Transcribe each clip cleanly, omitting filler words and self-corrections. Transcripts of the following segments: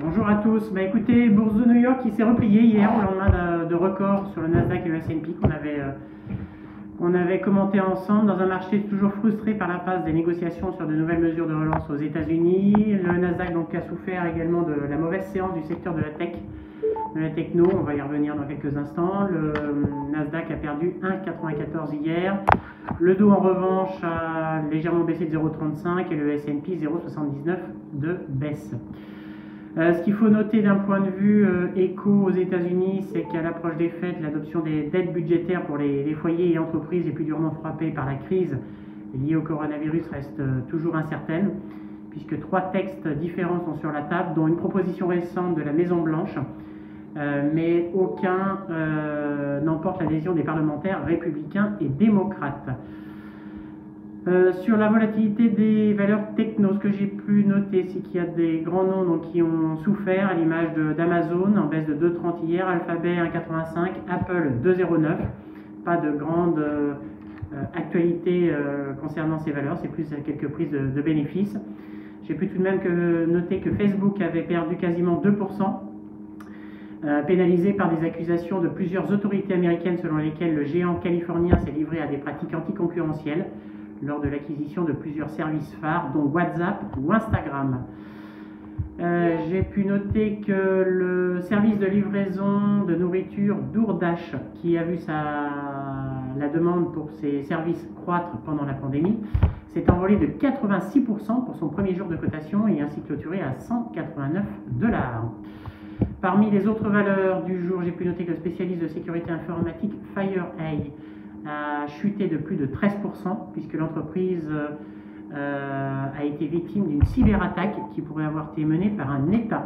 Bonjour à tous. Écoutez, bourse de New York qui s'est repliée hier au lendemain de records sur le Nasdaq et le S&P qu'on avait commenté ensemble dans un marché toujours frustré par l'impasse des négociations sur de nouvelles mesures de relance aux États-Unis. Le Nasdaq donc a souffert également de la mauvaise séance du secteur de la tech, de la techno. On va y revenir dans quelques instants. Le Nasdaq a perdu 1,94 hier. Le Dow en revanche a légèrement baissé de 0,35 et le S&P 0,79 de baisse. Ce qu'il faut noter d'un point de vue éco aux États-Unis, c'est qu'à l'approche des fêtes, l'adoption des dettes budgétaires pour les foyers et entreprises est plus durement frappée par la crise liée au coronavirus reste toujours incertaine, puisque 3 textes différents sont sur la table, dont une proposition récente de la Maison-Blanche, mais aucun n'emporte l'adhésion des parlementaires républicains et démocrates. Sur la volatilité des valeurs techno, ce que j'ai pu noter, c'est qu'il y a des grands noms qui ont souffert, à l'image d'Amazon en baisse de 2,30 hier, Alphabet 1,85, Apple 2,09. Pas de grande actualité concernant ces valeurs, c'est plus quelques prises de bénéfices. J'ai pu tout de même noter que Facebook avait perdu quasiment 2%, pénalisé par des accusations de plusieurs autorités américaines selon lesquelles le géant californien s'est livré à des pratiques anticoncurrentielles lors de l'acquisition de plusieurs services phares, dont WhatsApp ou Instagram. J'ai pu noter que le service de livraison de nourriture DoorDash, qui a vu la demande pour ses services croître pendant la pandémie, s'est envolé de 86% pour son premier jour de cotation et ainsi clôturé à $189. Parmi les autres valeurs du jour, j'ai pu noter que le spécialiste de sécurité informatique FireEye a chuté de plus de 13%, puisque l'entreprise a été victime d'une cyberattaque qui pourrait avoir été menée par un État.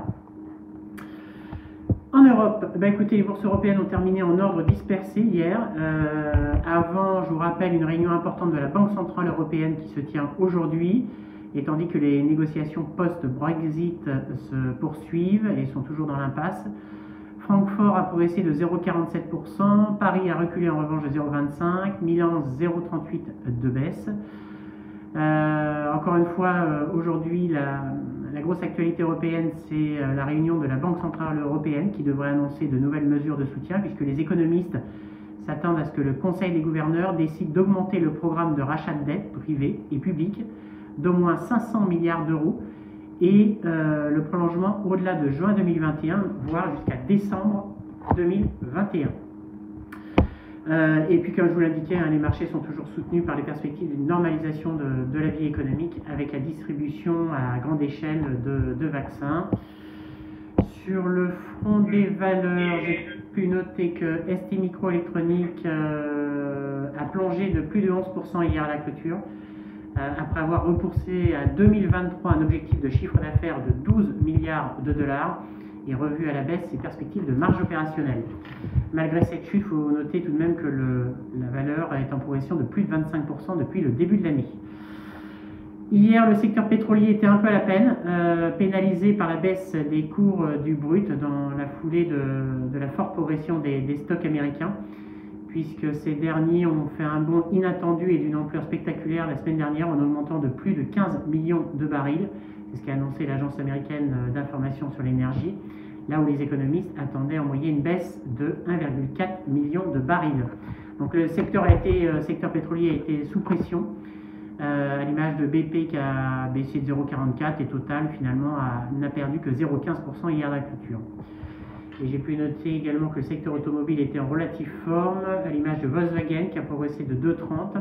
En Europe, écoutez, les bourses européennes ont terminé en ordre dispersé hier. Avant, je vous rappelle, une réunion importante de la Banque Centrale Européenne qui se tient aujourd'hui, et tandis que les négociations post-Brexit se poursuivent et sont toujours dans l'impasse. Francfort a progressé de 0,47%, Paris a reculé en revanche de 0,25%, Milan 0,38% de baisse. Encore une fois, aujourd'hui, la grosse actualité européenne, c'est la réunion de la Banque Centrale Européenne qui devrait annoncer de nouvelles mesures de soutien, puisque les économistes s'attendent à ce que le Conseil des gouverneurs décide d'augmenter le programme de rachat de dettes privées et publiques d'au moins 500 milliards d'euros, et le prolongement au-delà de juin 2021, voire jusqu'à décembre 2021. Et puis, comme je vous l'indiquais, les marchés sont toujours soutenus par les perspectives d'une normalisation de la vie économique avec la distribution à grande échelle de vaccins. Sur le front des valeurs, j'ai pu noter que STMicroelectronics a plongé de plus de 11% hier à la clôture, après avoir repoussé à 2023 un objectif de chiffre d'affaires de 12 milliards de dollars et revu à la baisse ses perspectives de marge opérationnelle. Malgré cette chute, il faut noter tout de même que la valeur est en progression de plus de 25% depuis le début de l'année. Hier, le secteur pétrolier était un peu à la peine, pénalisé par la baisse des cours du brut dans la foulée de la forte progression des stocks américains, puisque ces derniers ont fait un bond inattendu et d'une ampleur spectaculaire la semaine dernière en augmentant de plus de 15 millions de barils. C'est ce qu'a annoncé l'agence américaine d'information sur l'énergie, là où les économistes attendaient en moyenne une baisse de 1,4 million de barils. Donc le secteur pétrolier a été sous pression, à l'image de BP qui a baissé de 0,44 et Total finalement n'a perdu que 0,15% hier à la clôture. Et j'ai pu noter également que le secteur automobile était en relative forme, à l'image de Volkswagen qui a progressé de 2,30,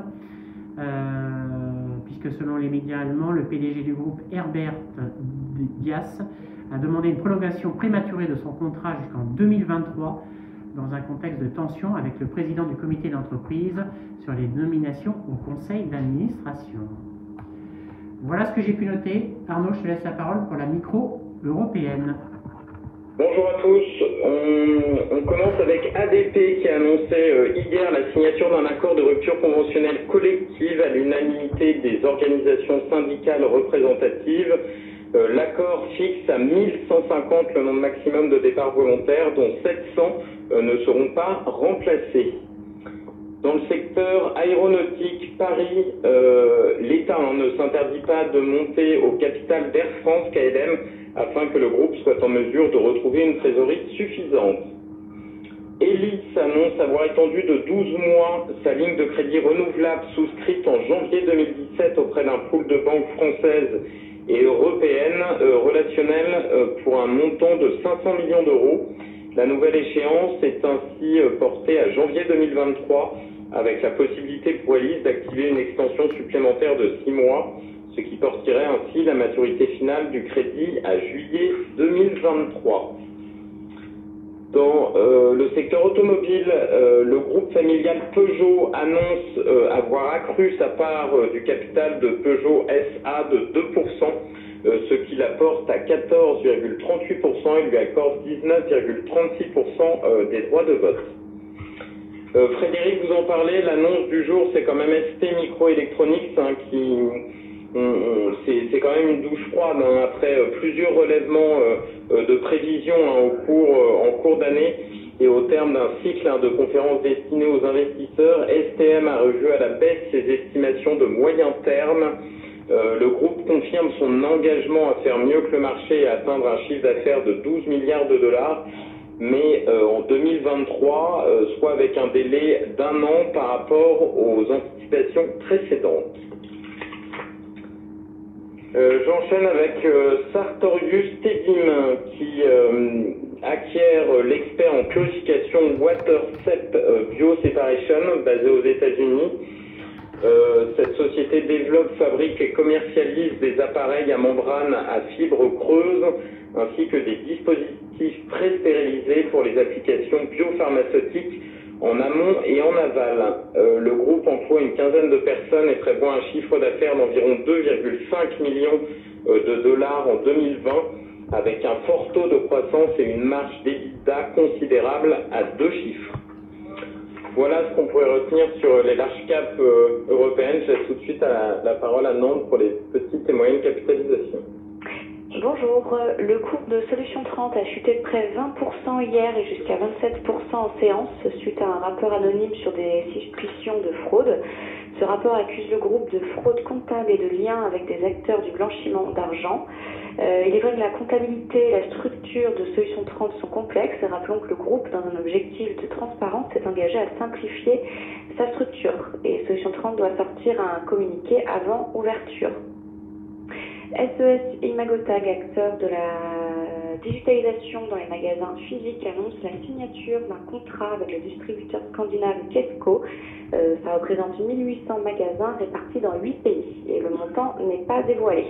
puisque selon les médias allemands, le PDG du groupe Herbert Diess a demandé une prolongation prématurée de son contrat jusqu'en 2023, dans un contexte de tension avec le président du comité d'entreprise sur les nominations au conseil d'administration. Voilà ce que j'ai pu noter. Arnaud, je te laisse la parole pour la micro européenne. Bonjour à tous, on commence avec ADP qui a annoncé hier la signature d'un accord de rupture conventionnelle collective à l'unanimité des organisations syndicales représentatives. L'accord fixe à 1150 le nombre maximum de départs volontaires, dont 700 ne seront pas remplacés. Dans le secteur aéronautique, Paris, l'État ne s'interdit pas de monter au capital d'Air France, KLM, afin que le groupe soit en mesure de retrouver une trésorerie suffisante. Elis annonce avoir étendu de 12 mois sa ligne de crédit renouvelable souscrite en janvier 2017 auprès d'un pool de banques françaises et européennes relationnelles pour un montant de 500 millions d'euros. La nouvelle échéance est ainsi portée à janvier 2023 avec la possibilité pour Elis d'activer une extension supplémentaire de 6 mois, ce qui porterait ainsi la maturité finale du crédit à juillet 2023. Dans le secteur automobile, le groupe familial Peugeot annonce avoir accru sa part du capital de Peugeot SA de 2%, ce qui la porte à 14,38% et lui accorde 19,36% des droits de vote. Frédéric, vous en parlez, l'annonce du jour, c'est quand même ST Microelectronics qui... c'est quand même une douche froide après plusieurs relèvements de prévisions en cours d'année et au terme d'un cycle de conférences destinées aux investisseurs. STM a revu à la baisse ses estimations de moyen terme. Le groupe confirme son engagement à faire mieux que le marché et à atteindre un chiffre d'affaires de 12 milliards de dollars, mais en 2023, soit avec un délai d'1 an par rapport aux anticipations précédentes. J'enchaîne avec Sartorius Tedim qui acquiert l'expert en purification WaterSep Bioseparation basé aux États-Unis. Cette société développe, fabrique et commercialise des appareils à membrane à fibre creuse ainsi que des dispositifs pré-stérilisés pour les applications biopharmaceutiques en amont et en aval. Le groupe emploie une quinzaine de personnes et prévoit un chiffre d'affaires d'environ 2,5 millions de dollars en 2020 avec un fort taux de croissance et une marge d'EBITDA considérable à 2 chiffres. Voilà ce qu'on pourrait retenir sur les large caps européennes. Je laisse tout de suite la parole à Nantes pour les petites et moyennes capitalisations. Bonjour, le cours de Solution 30 a chuté de près 20% hier et jusqu'à 27% en séance suite à un rapport anonyme sur des suspicions de fraude. Ce rapport accuse le groupe de fraude comptable et de liens avec des acteurs du blanchiment d'argent. Il est vrai que la comptabilité et la structure de Solution 30 sont complexes et rappelons que le groupe, dans un objectif de transparence, s'est engagé à simplifier sa structure. Et Solution 30 doit sortir un communiqué avant ouverture. SES Imagotag, acteur de la digitalisation dans les magasins physiques, annonce la signature d'un contrat avec le distributeur scandinave Kesko. Ça représente 1800 magasins répartis dans 8 pays et le montant n'est pas dévoilé.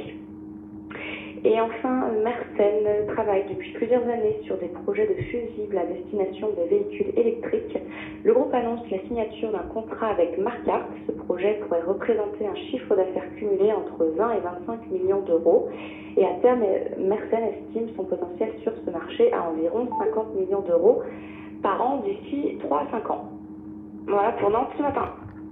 Et enfin, Mersen travaille depuis plusieurs années sur des projets de fusibles à destination des véhicules électriques. Le groupe annonce la signature d'un contrat avec Marquardt. Ce projet pourrait représenter un chiffre d'affaires cumulé entre 20 et 25 millions d'euros. Et à terme, Mersen estime son potentiel sur ce marché à environ 50 millions d'euros par an d'ici 3 à 5 ans. Voilà pour Nantes ce matin.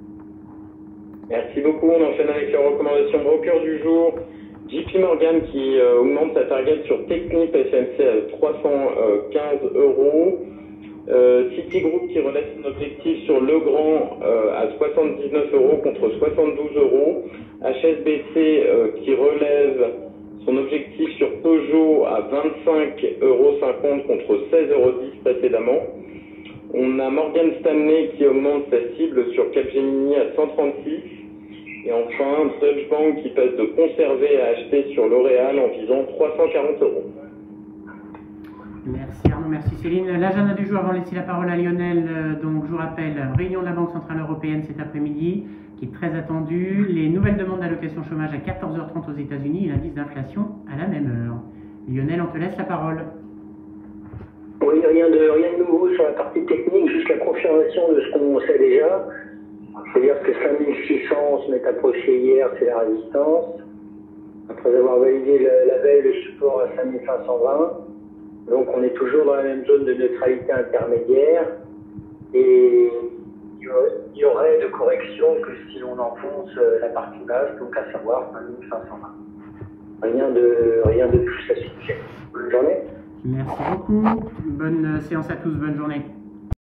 Merci beaucoup. On enchaîne avec les recommandations broker du jour. JP Morgan qui augmente sa target sur Technip FMC à 315 euros. Citigroup qui relève son objectif sur Legrand à 79 euros contre 72 euros. HSBC qui relève son objectif sur Peugeot à 25,50 euros contre 16,10 euros précédemment. On a Morgan Stanley qui augmente sa cible sur Capgemini à 136. Et enfin, Deutsche Bank qui passe de conserver à acheter sur L'Oréal en visant 340 euros. Merci Arnaud, merci Céline. L'agenda du jour avant de laisser la parole à Lionel. Donc je vous rappelle, réunion de la Banque Centrale Européenne cet après-midi qui est très attendue. Les nouvelles demandes d'allocation chômage à 14h30 aux États-Unis et l'indice d'inflation à la même heure. Lionel, on te laisse la parole. Oui, rien de nouveau sur la partie technique, juste la confirmation de ce qu'on sait déjà. C'est-à-dire que 5600 se m'est approché hier, c'est la résistance. Après avoir validé la veille le support à 5520. Donc on est toujours dans la même zone de neutralité intermédiaire. Et il y aurait de correction que si l'on enfonce la partie basse, donc à savoir 5520. Rien de plus à ce sujet. Bonne journée. Merci beaucoup. Bonne séance à tous, bonne journée.